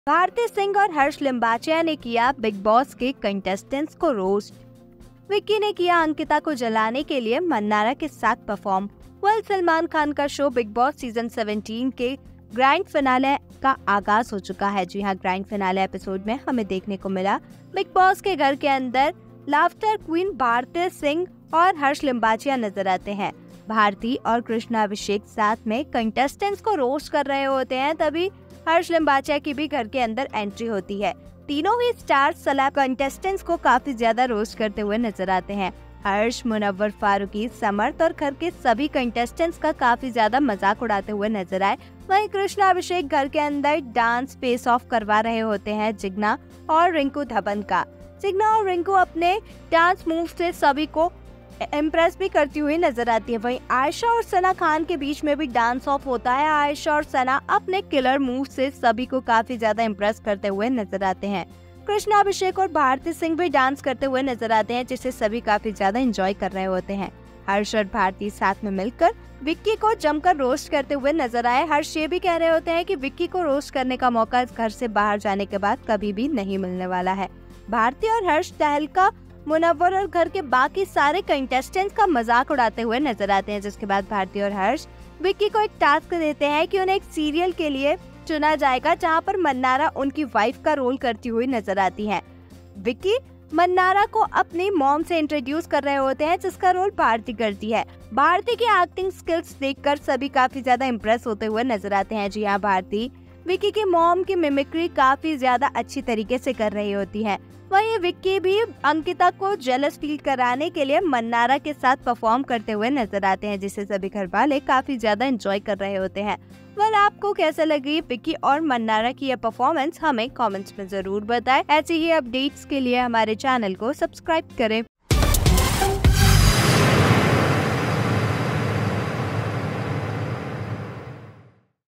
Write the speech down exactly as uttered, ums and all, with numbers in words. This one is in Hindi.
भारती सिंह और हर्ष लिम्बाचिया ने किया बिग बॉस के कंटेस्टेंट्स को रोस्ट। विक्की ने किया अंकिता को जलाने के लिए मन्नारा के साथ परफॉर्म। वेल, सलमान खान का शो बिग बॉस सीजन सत्रह के ग्रैंड फिनाले का आगाज हो चुका है। जी हाँ, ग्रैंड फिनाले एपिसोड में हमें देखने को मिला बिग बॉस के घर के अंदर लाफ्टर क्वीन भारती सिंह और हर्ष लिम्बाचिया नजर आते हैं। भारती और कृष्णा अभिषेक साथ में कंटेस्टेंट्स को रोस्ट कर रहे होते हैं, तभी हर्ष लिम्बाचिया की भी घर के अंदर एंट्री होती है। तीनों ही स्टार सलाब कंटेस्टेंट्स को काफी ज्यादा रोस्ट करते हुए नजर आते हैं। हर्ष, मुनव्वर फारूकी, समर्थ और घर के सभी कंटेस्टेंट्स का काफी ज्यादा मजाक उड़ाते हुए नजर आए। वहीं कृष्णा अभिषेक घर के अंदर डांस फेस ऑफ करवा रहे होते हैं जिग्ना और रिंकू धवन का। जिग्ना और रिंकू अपने डांस मूव से सभी को इम्प्रेस भी करती हुई नजर आती है। वहीं आयशा और सना खान के बीच में भी डांस ऑफ होता है। आयशा और सना अपने किलर मूव से सभी को काफी ज्यादा इम्प्रेस करते हुए नजर आते हैं। कृष्णा अभिषेक और भारती सिंह भी डांस करते हुए नजर आते हैं, जिसे सभी काफी ज्यादा एंजॉय कर रहे होते हैं। हर्ष और भारती साथ में मिलकर विक्की को जमकर रोस्ट करते हुए नजर आए। हर्ष ये भी कह रहे होते हैं कि विक्की को रोस्ट करने का मौका इस घर से बाहर जाने के बाद कभी भी नहीं मिलने वाला है। भारती और हर्ष तहलका, मुनव्वर और घर के बाकी सारे कंटेस्टेंट्स का मजाक उड़ाते हुए नजर आते हैं, जिसके बाद भारती और हर्ष विक्की को एक टास्क देते हैं कि उन्हें एक सीरियल के लिए चुना जाएगा जहां पर मन्नारा उनकी वाइफ का रोल करती हुई नजर आती है। विक्की मन्नारा को अपनी मॉम से इंट्रोड्यूस कर रहे होते हैं, जिसका रोल भारती करती है। भारती की एक्टिंग स्किल्स देखकर सभी काफी ज्यादा इम्प्रेस होते हुए नजर आते हैं। जी हाँ, भारती विक्की की मॉम की मिमिक्री काफी ज्यादा अच्छी तरीके से कर रही होती है। वहीं विक्की भी अंकिता को जेलस फील कराने के लिए मन्नारा के साथ परफॉर्म करते हुए नजर आते हैं, जिसे सभी घर वाले काफी ज्यादा एंजॉय कर रहे होते हैं। वेल, आपको कैसा लगी विक्की और मन्नारा की यह परफॉर्मेंस, हमें कमेंट्स में जरूर बताएं। ऐसी ही अपडेट्स के लिए हमारे चैनल को सब्सक्राइब करें।